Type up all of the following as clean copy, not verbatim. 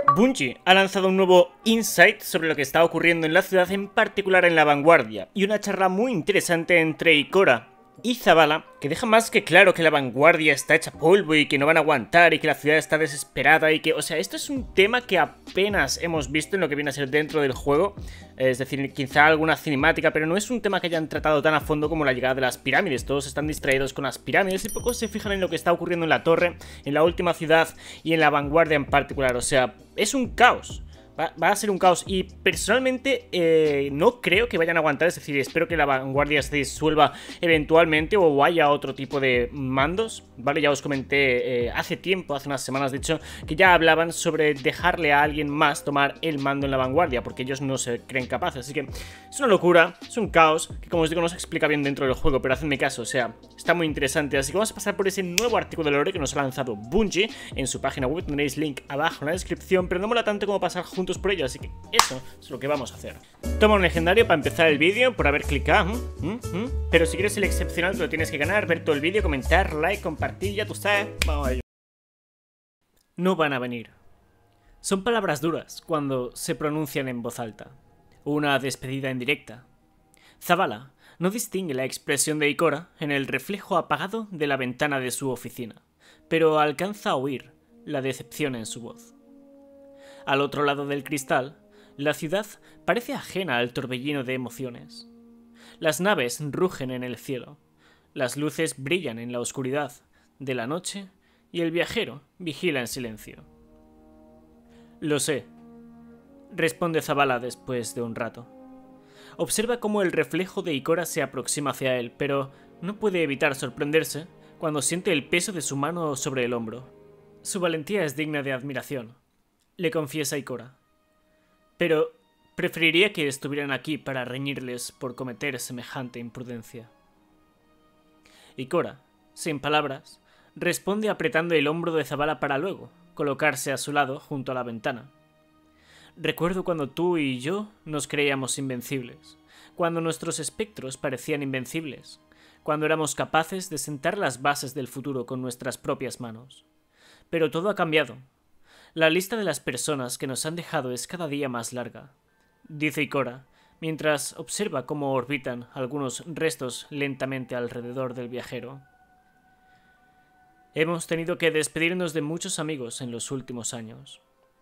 Bungie ha lanzado un nuevo insight sobre lo que está ocurriendo en la ciudad, en particular en la vanguardia, y una charla muy interesante entre Ikora y Zavala, que deja más que claro que la vanguardia está hecha polvo y que no van a aguantar y que la ciudad está desesperada y que, o sea, esto es un tema que apenas hemos visto en lo que viene a ser dentro del juego, es decir, quizá alguna cinemática, pero no es un tema que hayan tratado tan a fondo como la llegada de las pirámides. Todos están distraídos con las pirámides y pocos se fijan en lo que está ocurriendo en la torre, en la última ciudad y en la vanguardia en particular. O sea, es un caos. Va a ser un caos y personalmente no creo que vayan a aguantar, es decir, espero que la vanguardia se disuelva eventualmente o haya otro tipo de mandos, ¿vale? Ya os comenté hace tiempo, hace unas semanas de hecho, que ya hablaban sobre dejarle a alguien más tomar el mando en la vanguardia, porque ellos no se creen capaces, así que es una locura, es un caos, que como os digo no se explica bien dentro del juego, pero hacedme caso, o sea, está muy interesante, así que vamos a pasar por ese nuevo artículo de lore que nos ha lanzado Bungie en su página web, tendréis link abajo en la descripción, pero no mola tanto como pasar juntos por ello, así que eso es lo que vamos a hacer. Toma un legendario para empezar el vídeo por haber clicado, pero si quieres el excepcional te lo tienes que ganar, ver todo el vídeo, comentar, like, compartir, ya tú sabes, vamos a ello. No van a venir. Son palabras duras cuando se pronuncian en voz alta. Una despedida en directa. Zavala no distingue la expresión de Ikora en el reflejo apagado de la ventana de su oficina, pero alcanza a oír la decepción en su voz. Al otro lado del cristal, la ciudad parece ajena al torbellino de emociones. Las naves rugen en el cielo, las luces brillan en la oscuridad de la noche y el viajero vigila en silencio. Lo sé, responde Zavala después de un rato. Observa cómo el reflejo de Ikora se aproxima hacia él, pero no puede evitar sorprenderse cuando siente el peso de su mano sobre el hombro. Su valentía es digna de admiración, le confiesa Ikora. Pero preferiría que estuvieran aquí para reñirles por cometer semejante imprudencia. Ikora, sin palabras, responde apretando el hombro de Zavala para luego colocarse a su lado junto a la ventana. Recuerdo cuando tú y yo nos creíamos invencibles, cuando nuestros espectros parecían invencibles, cuando éramos capaces de sentar las bases del futuro con nuestras propias manos. Pero todo ha cambiado. La lista de las personas que nos han dejado es cada día más larga, dice Ikora, mientras observa cómo orbitan algunos restos lentamente alrededor del viajero. Hemos tenido que despedirnos de muchos amigos en los últimos años.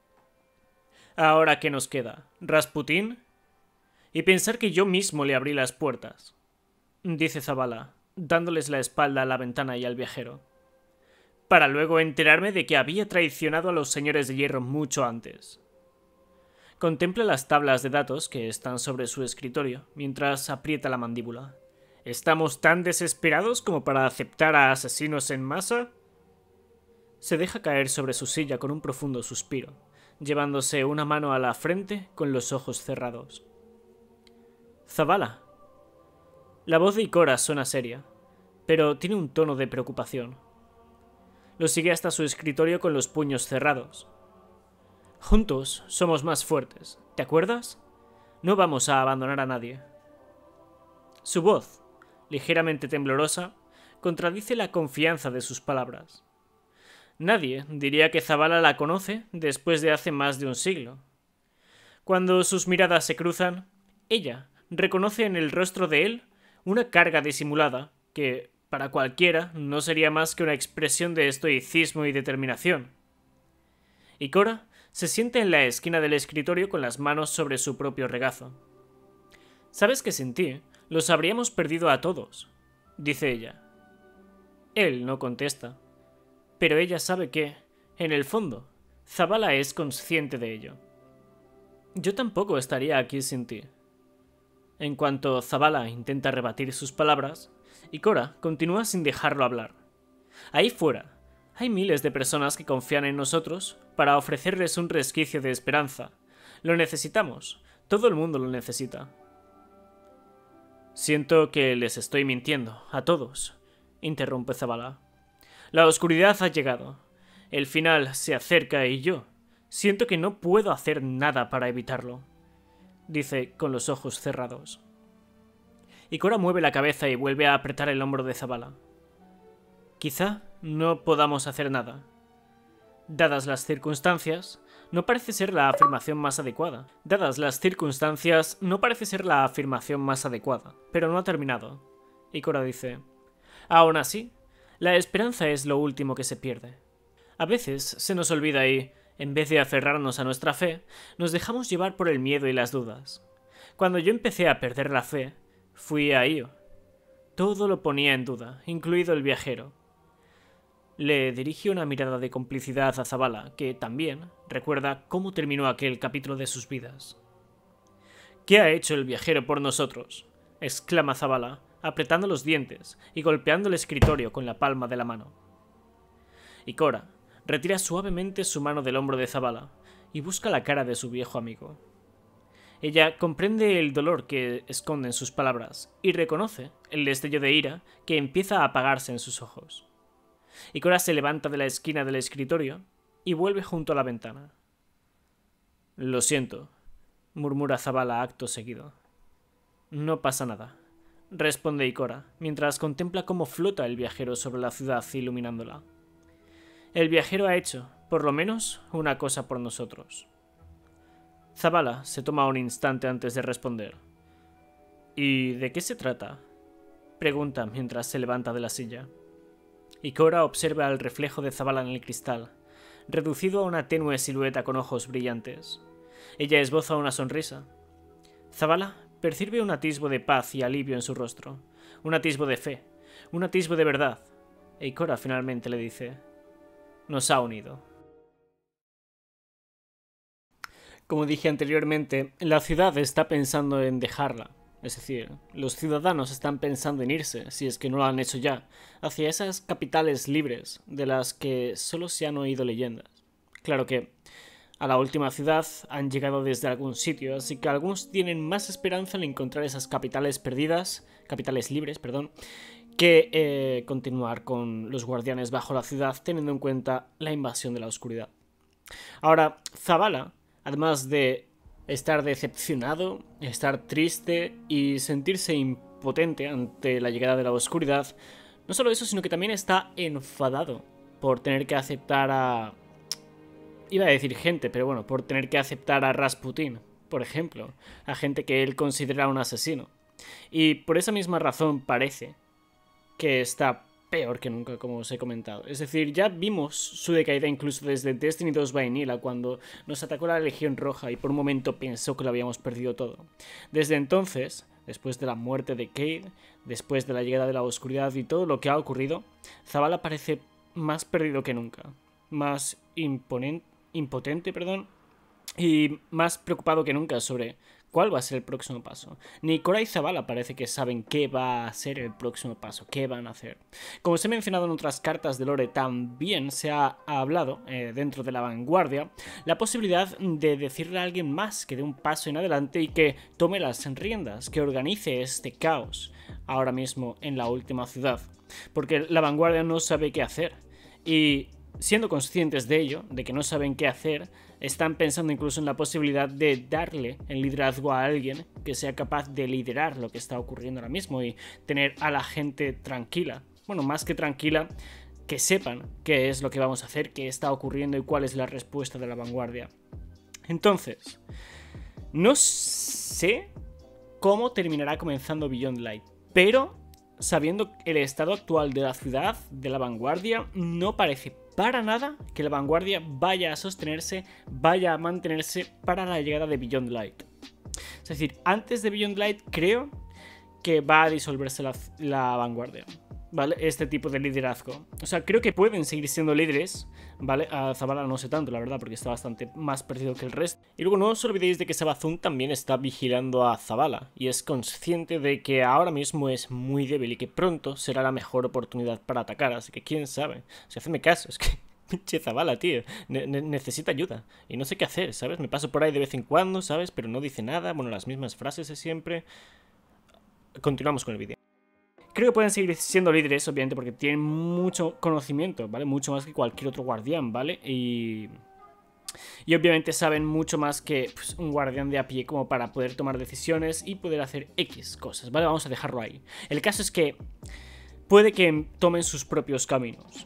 ¿Ahora qué nos queda? ¿Rasputín? Y pensar que yo mismo le abrí las puertas, dice Zavala, dándoles la espalda a la ventana y al viajero, para luego enterarme de que había traicionado a los señores de hierro mucho antes. Contempla las tablas de datos que están sobre su escritorio mientras aprieta la mandíbula. ¿Estamos tan desesperados como para aceptar a asesinos en masa? Se deja caer sobre su silla con un profundo suspiro, llevándose una mano a la frente con los ojos cerrados. Zavala. La voz de Ikora suena seria, pero tiene un tono de preocupación. Lo sigue hasta su escritorio con los puños cerrados. Juntos somos más fuertes, ¿te acuerdas? No vamos a abandonar a nadie. Su voz, ligeramente temblorosa, contradice la confianza de sus palabras. Nadie diría que Zavala la conoce después de hace más de un siglo. Cuando sus miradas se cruzan, ella reconoce en el rostro de él una carga disimulada que, para cualquiera, no sería más que una expresión de estoicismo y determinación. Ikora se sienta en la esquina del escritorio con las manos sobre su propio regazo. «Sabes que sin ti los habríamos perdido a todos», dice ella. Él no contesta, pero ella sabe que, en el fondo, Zavala es consciente de ello. «Yo tampoco estaría aquí sin ti». En cuanto Zavala intenta rebatir sus palabras, Ikora continúa sin dejarlo hablar. Ahí fuera, hay miles de personas que confían en nosotros para ofrecerles un resquicio de esperanza. Lo necesitamos. Todo el mundo lo necesita. Siento que les estoy mintiendo, a todos, interrumpe Zavala. La oscuridad ha llegado. El final se acerca y yo siento que no puedo hacer nada para evitarlo, dice con los ojos cerrados. Ikora mueve la cabeza y vuelve a apretar el hombro de Zavala. Quizá no podamos hacer nada, Dadas las circunstancias, no parece ser la afirmación más adecuada. Dadas las circunstancias, no parece ser la afirmación más adecuada. Pero no ha terminado. Ikora dice: aún así, la esperanza es lo último que se pierde. A veces se nos olvida y, en vez de aferrarnos a nuestra fe, nos dejamos llevar por el miedo y las dudas. Cuando yo empecé a perder la fe, fui a Io. Todo lo ponía en duda, incluido el viajero. Le dirige una mirada de complicidad a Zavala, que también recuerda cómo terminó aquel capítulo de sus vidas. ¿Qué ha hecho el viajero por nosotros?, exclama Zavala, apretando los dientes y golpeando el escritorio con la palma de la mano. Ikora retira suavemente su mano del hombro de Zavala y busca la cara de su viejo amigo. Ella comprende el dolor que esconden sus palabras y reconoce el destello de ira que empieza a apagarse en sus ojos. Ikora se levanta de la esquina del escritorio y vuelve junto a la ventana. «Lo siento», murmura Zavala acto seguido. «No pasa nada», responde Ikora, mientras contempla cómo flota el viajero sobre la ciudad iluminándola. El viajero ha hecho, por lo menos, una cosa por nosotros. Zavala se toma un instante antes de responder. «¿Y de qué se trata?», pregunta mientras se levanta de la silla. Ikora observa el reflejo de Zavala en el cristal, reducido a una tenue silueta con ojos brillantes. Ella esboza una sonrisa. Zavala percibe un atisbo de paz y alivio en su rostro, un atisbo de fe, un atisbo de verdad. E Ikora finalmente le dice: «Nos ha unido». Como dije anteriormente, la ciudad está pensando en dejarla. Es decir, los ciudadanos están pensando en irse, si es que no lo han hecho ya, hacia esas capitales libres de las que solo se han oído leyendas. Claro que a la última ciudad han llegado desde algún sitio, así que algunos tienen más esperanza en encontrar esas capitales libres, que continuar con los guardianes bajo la ciudad, teniendo en cuenta la invasión de la oscuridad. Ahora, Zavala, además de estar decepcionado, estar triste y sentirse impotente ante la llegada de la oscuridad, no solo eso, sino que también está enfadado por tener que aceptar a... iba a decir gente, pero bueno, por tener que aceptar a Rasputin, por ejemplo, a gente que él considera un asesino. Y por esa misma razón parece que está peor que nunca, como os he comentado. Es decir, ya vimos su decaída incluso desde Destiny 2 Vanilla, cuando nos atacó la Legión Roja y por un momento pensó que lo habíamos perdido todo. Desde entonces, después de la muerte de Cayde, después de la llegada de la oscuridad y todo lo que ha ocurrido, Zavala parece más perdido que nunca, más impotente, y más preocupado que nunca sobre cuál va a ser el próximo paso. Ni Ikora y Zavala parece que saben qué va a ser el próximo paso, qué van a hacer. Como os he mencionado en otras cartas de lore, también se ha hablado dentro de la vanguardia la posibilidad de decirle a alguien más que dé un paso en adelante y que tome las riendas, que organice este caos ahora mismo en la última ciudad. Porque la vanguardia no sabe qué hacer. Y siendo conscientes de ello, de que no saben qué hacer, están pensando incluso en la posibilidad de darle el liderazgo a alguien que sea capaz de liderar lo que está ocurriendo ahora mismo y tener a la gente tranquila. Bueno, más que tranquila, que sepan qué es lo que vamos a hacer, qué está ocurriendo y cuál es la respuesta de la vanguardia. Entonces, no sé cómo terminará comenzando Beyond Light, pero sabiendo el estado actual de la ciudad, de la vanguardia, no parece para nada que la vanguardia vaya a sostenerse, vaya a mantenerse para la llegada de Beyond Light. Es decir, antes de Beyond Light creo que va a disolverse la vanguardia, ¿vale? Este tipo de liderazgo. O sea, creo que pueden seguir siendo líderes, ¿vale? A Zavala no sé tanto, la verdad, porque está bastante más perdido que el resto. Y luego no os olvidéis de que Savathûn también está vigilando a Zavala y es consciente de que ahora mismo es muy débil y que pronto será la mejor oportunidad para atacar, así que quién sabe. Si hacedme caso, es que pinche Zavala, tío, necesita ayuda y no sé qué hacer, ¿sabes? Me paso por ahí de vez en cuando, ¿sabes? Pero no dice nada, bueno, las mismas frases de siempre. Continuamos con el vídeo. Creo que pueden seguir siendo líderes, obviamente, porque tienen mucho conocimiento, ¿vale? Mucho más que cualquier otro guardián, ¿vale? Y obviamente saben mucho más que pues, un guardián de a pie como para poder tomar decisiones y poder hacer X cosas, ¿vale? Vamos a dejarlo ahí. El caso es que puede que tomen sus propios caminos.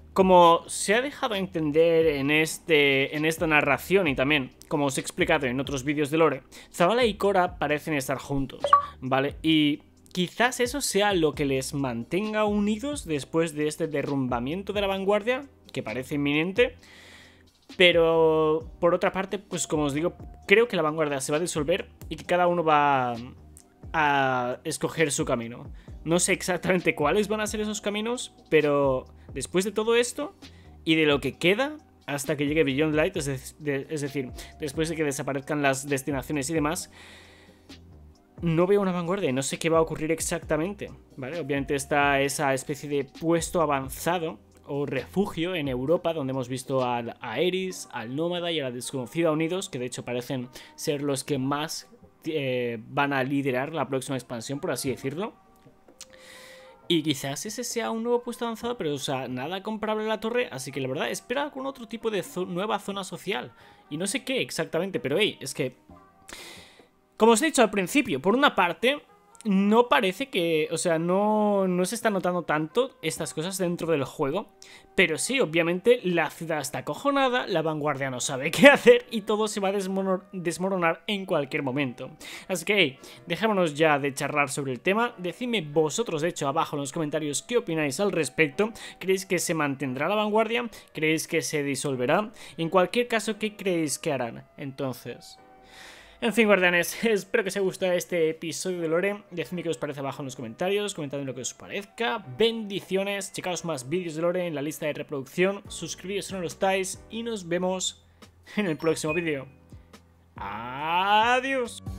Como se ha dejado entender en esta narración y también, como os he explicado en otros vídeos de lore, Zavala y Cora parecen estar juntos, ¿vale? Y quizás eso sea lo que les mantenga unidos después de este derrumbamiento de la vanguardia, que parece inminente. Pero, por otra parte, pues como os digo, creo que la vanguardia se va a disolver y que cada uno va a escoger su camino. No sé exactamente cuáles van a ser esos caminos, pero después de todo esto y de lo que queda hasta que llegue Beyond Light, es decir, después de que desaparezcan las destinaciones y demás, no veo una vanguardia y no sé qué va a ocurrir exactamente, ¿vale? Obviamente está esa especie de puesto avanzado o refugio en Europa, donde hemos visto a Aerys, al Nómada y a la Desconocida unidos, que de hecho parecen ser los que más van a liderar la próxima expansión, por así decirlo. Y quizás ese sea un nuevo puesto avanzado, pero o sea, nada comparable a la torre, así que la verdad espero algún otro tipo de nueva zona social. Y no sé qué exactamente, pero hey, es que, como os he dicho al principio, por una parte, no parece que, o sea, no se está notando tanto estas cosas dentro del juego, pero sí, obviamente la ciudad está acojonada, la vanguardia no sabe qué hacer y todo se va a desmoronar en cualquier momento. Así que, hey, dejémonos ya de charlar sobre el tema, decidme vosotros, de hecho, abajo en los comentarios qué opináis al respecto. ¿Creéis que se mantendrá la vanguardia? ¿Creéis que se disolverá? En cualquier caso, ¿qué creéis que harán? Entonces... En fin, guardianes, espero que os haya gustado este episodio de lore. Decidme qué os parece abajo en los comentarios, comentadme lo que os parezca. Bendiciones, checaos más vídeos de lore en la lista de reproducción, suscribíos si no lo estáis y nos vemos en el próximo vídeo. Adiós.